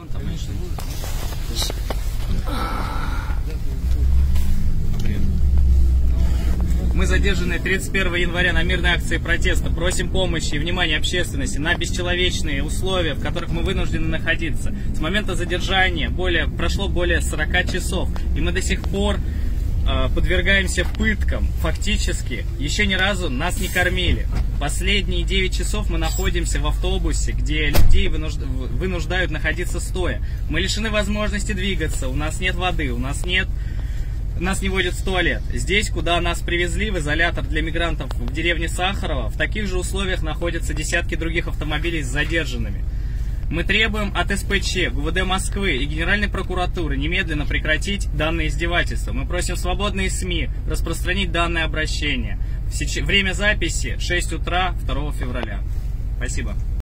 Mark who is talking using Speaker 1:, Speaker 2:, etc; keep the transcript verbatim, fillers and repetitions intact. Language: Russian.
Speaker 1: Мы задержаны тридцать первого января на мирной акции протеста. Просим помощи и внимания общественности на бесчеловечные условия, в которых мы вынуждены находиться. С момента задержания более, прошло более сорока часов, и мы до сих пор э, подвергаемся пыткам. Фактически, еще ни разу нас не кормили. Последние девять часов мы находимся в автобусе, где людей вынужд... вынуждают находиться стоя. Мы лишены возможности двигаться, у нас нет воды, у нас нет... Нас не водят в туалет. Здесь, куда нас привезли, в изолятор для мигрантов в деревне Сахарова, в таких же условиях находятся десятки других автомобилей с задержанными. Мы требуем от эс пэ че, гэ вэ дэ Москвы и Генеральной прокуратуры немедленно прекратить данное издевательство. Мы просим свободные СМИ распространить данное обращение. Время записи шесть утра второго февраля. Спасибо.